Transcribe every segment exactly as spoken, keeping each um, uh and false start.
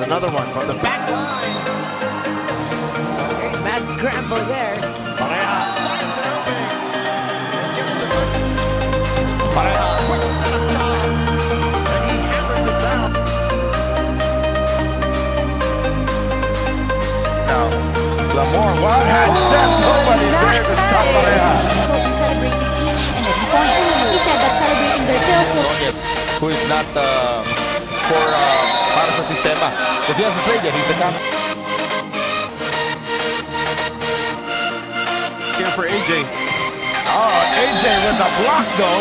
another one from the back line. Mad scramble there. Pareja finds an opening. And gets the good. Pareja, quick setup job. And he hammers it down. Now, Lamore, one hand set. Nobody there to stop Pareja. Celebrating each and every point. He said that celebrating their kills will... Who is not uh, for uh, para sa sistema. Because he hasn't played yet. He's the captain. Here for A J. Oh, A J with a block though.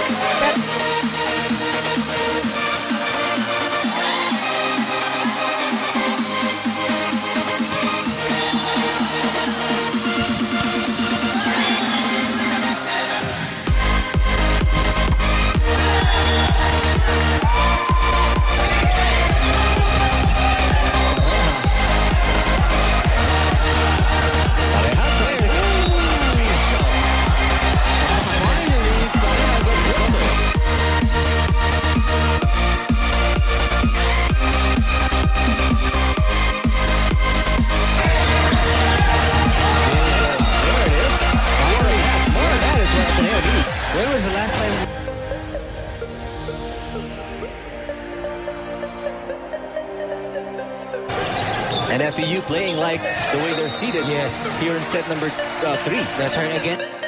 When was the last time? And F E U playing like the way they're seated. Yes. Here in set number uh, three. They're trying again.